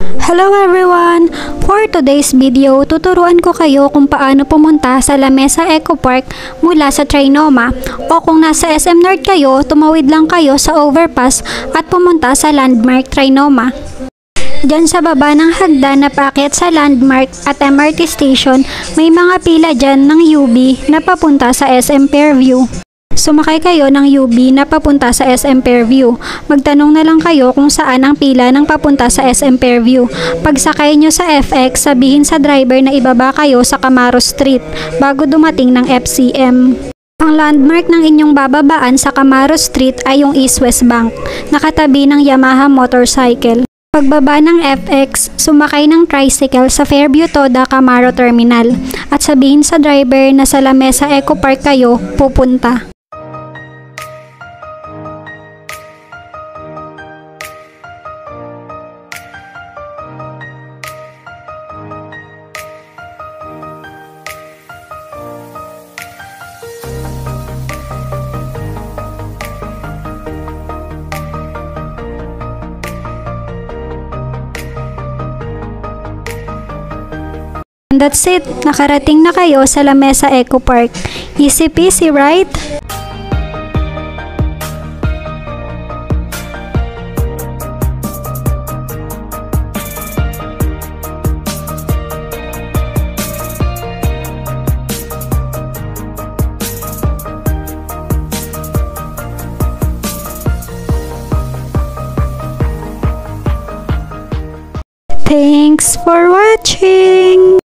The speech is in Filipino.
Hello everyone! For today's video, tuturuan ko kayo kung paano pumunta sa La Mesa Eco Park mula sa Trinoma, o kung nasa SM North kayo, tumawid lang kayo sa overpass at pumunta sa Landmark Trinoma. Diyan sa baba ng hagdan na paakyat sa Landmark at MRT station, may mga pila dyan ng UB na papunta sa SM Fairview. Sumakay kayo ng UB na papunta sa SM Fairview. Magtanong na lang kayo kung saan ang pila ng papunta sa SM Fairview. Pagsakay nyo sa FX, sabihin sa driver na ibaba kayo sa Camaro Street bago dumating ng FCM. Ang landmark ng inyong bababaan sa Camaro Street ay yung East West Bank, nakatabi ng Yamaha motorcycle. Pagbaba ng FX, sumakay ng tricycle sa Fairview Toda Camaro Terminal at sabihin sa driver na sa La Mesa Eco Park kayo pupunta. And that's it, nakarating na kayo sa La Mesa Eco Park. Easy peasy, right? Thanks for watching!